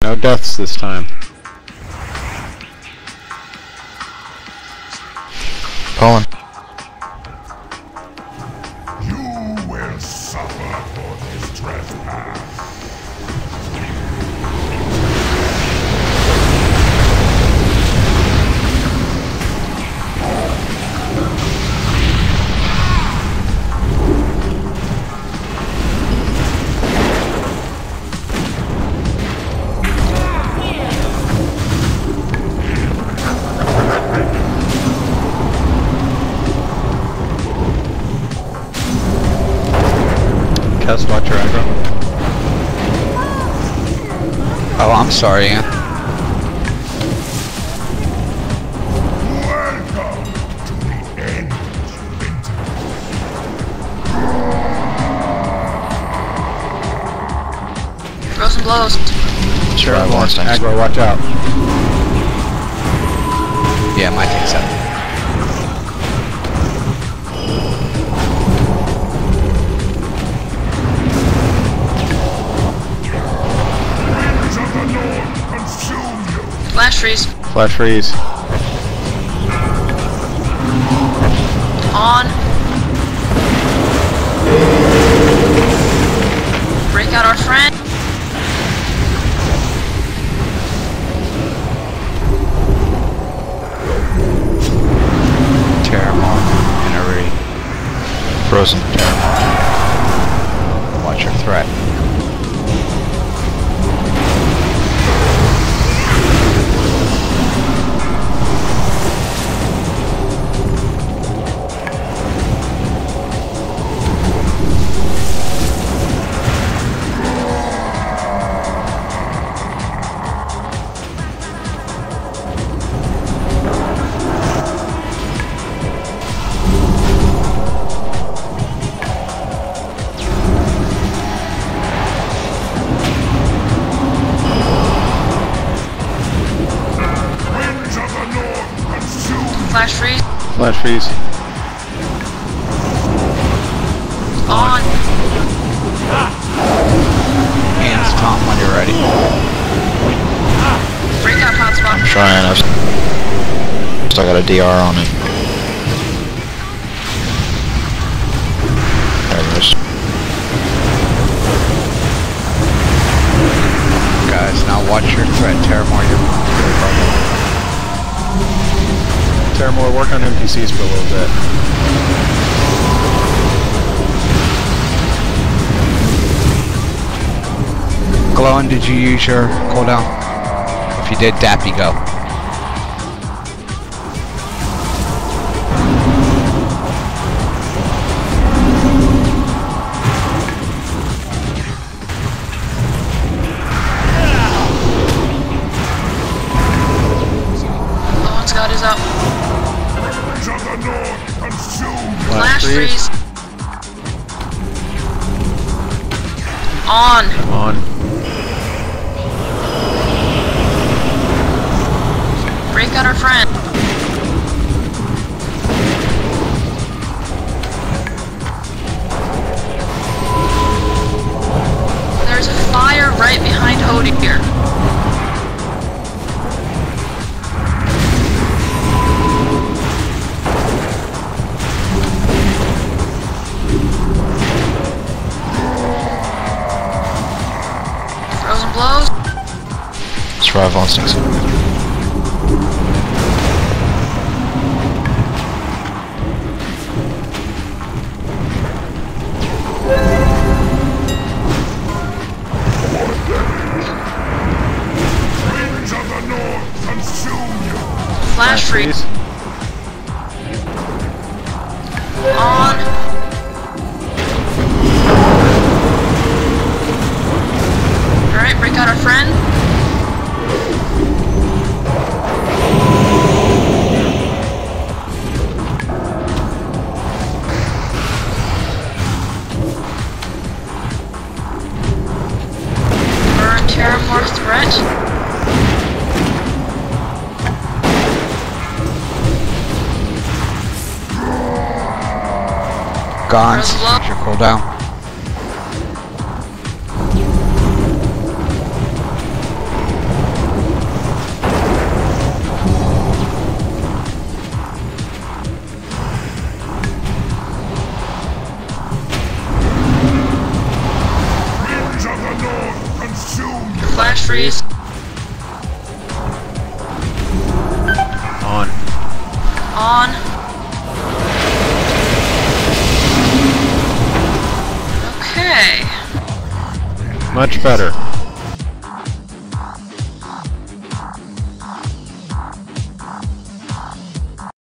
No deaths this time. Pulling. You will suffer for this trespass. Test, watch your aggro. Oh, I'm sorry, Ian. Welcome to the end, winter. Frozen blows. Sure, I want things. Aggro, watch out. Yeah, my thing's up. Winds of the north consume you. Flash freeze. Flash freeze. On. Break out our friend. Terramon and a re. Frozen Terramon. Watch your threat. Winds of the north consume. Flash freeze. Flash freeze. On. Hands Tom when you're ready. Break out hotspot. Trying. I've still got a DR on it. There it is. Guys, now watch your threat. Terramore, you're Terramore, work on NPCs for a little bit. Glowing, did you use your cooldown? If you did, Dappy, go. The one's got his up. Winds of the north consume. Flash freeze. freeze. On. On. Break out our friend. There's a fire right behind Hodir. Frozen blows. Survival instincts. Winds of the north consume you. Flash freeze. On. Alright, break out our friend. Burn Terramore threat. Gone. Press low. Use your cooldown. freeze. On. On. Okay. Much better.